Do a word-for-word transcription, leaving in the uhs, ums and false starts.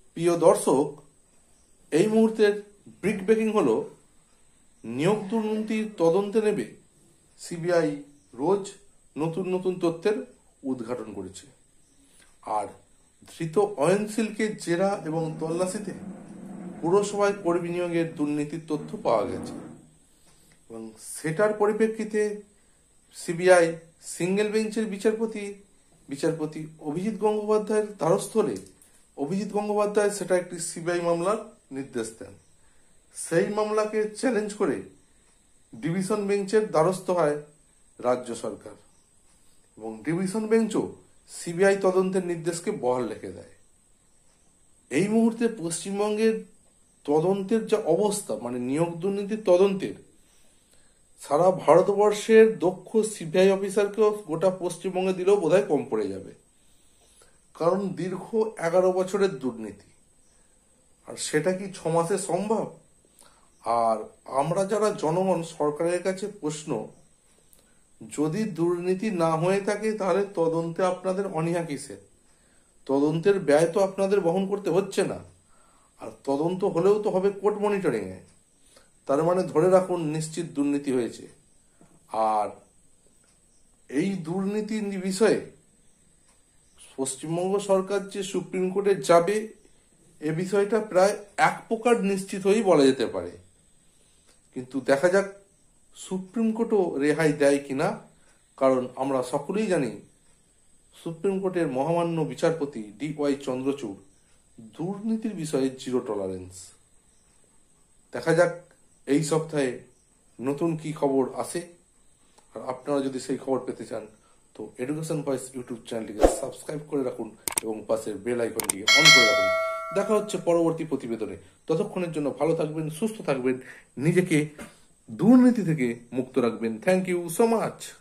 প্রিয় দর্শক, এই মুহূর্তের ব্রেক ব্রেকিং হলো নিয়োগ দুর্নীতির তদন্তে নেবে সিবিআই রোজ নতুন নতুন তথ্যের উদ্ঘাটন করেছে। আর ধৃত অয়নশীলকে জেরা এবং তল্লাশিতে পুরসভায় কর্মী নিয়োগের দুর্নীতির তথ্য পাওয়া গেছে এবং সেটার পরিপ্রেক্ষিতে সিবিআই সিঙ্গেল বেঞ্চের বিচারপতি বিচারপতি অভিজিৎ গঙ্গোপাধ্যায়ের দ্বারস্থ হলে অভিজিৎ গঙ্গোপাধ্যায় সেটা একটি সিবিআই মামলার নির্দেশ দেন। সেই মামলাকে চ্যালেঞ্জ করে ডিভিশন বেঞ্চের দ্বারস্থ হয় রাজ্য সরকার এবং ডিভিশন বেঞ্চও সিবিআই তদন্তের নির্দেশকে বহাল রেখে দেয়। এই মুহূর্তে পশ্চিমবঙ্গের তদন্তের যা অবস্থা, মানে নিয়োগ দুর্নীতির তদন্তের, সারা ভারতবর্ষের দক্ষ সিবিআই অফিসারকেও গোটা পশ্চিমবঙ্গে দিলেও বোধহয় কম পড়ে যাবে। কারণ দীর্ঘ এগারো বছরের দুর্নীতি, আর সেটা কি ছ মাসে সম্ভব? আর আমরা যারা জনগণ, সরকারের কাছে প্রশ্ন, যদি দুর্নীতি না হয়ে থাকে তাহলে তদন্তে আপনাদের অনীহা কিসের? তদন্তের ব্যয় তো আপনাদের বহন করতে হচ্ছে না, আর তদন্ত হলেও তো হবে কোর্ট মনিটরিং এ। তার মানে ধরে রাখুন নিশ্চিত দুর্নীতি হয়েছে। আর এই দুর্নীতির বিষয়ে পশ্চিমবঙ্গ সরকার যে সুপ্রিম কোর্টে যাবে, এ বিষয়টা প্রায় এক প্রকার নিশ্চিত হয়েই বলা যেতে পারে। কিন্তু দেখা যাক সুপ্রিম কোর্টও রেহাই দেয় কিনা, কারণ আমরা সকলেই জানি সুপ্রিম কোর্টের মহামান্য বিচারপতি ডি ওয়াই চন্দ্রচূড় দুর্নীতির বিষয়ে জিরো টলারেন্স। দেখা যাক এই সপ্তাহে নতুন কি খবর আসে। আর আপনারা যদি সেই খবর পেতে চান তো এডুকেশন ভয়েস ইউটিউব চ্যানেলটিকে সাবস্ক্রাইব করে রাখুন এবং পাশের বেল আইকনটিকে অন করে রাখুন। দেখা হচ্ছে পরবর্তী প্রতিবেদনে। ততক্ষণের জন্য ভালো থাকবেন, সুস্থ থাকবেন, নিজেকে দুর্নীতি থেকে মুক্ত রাখবেন। Thank you so much.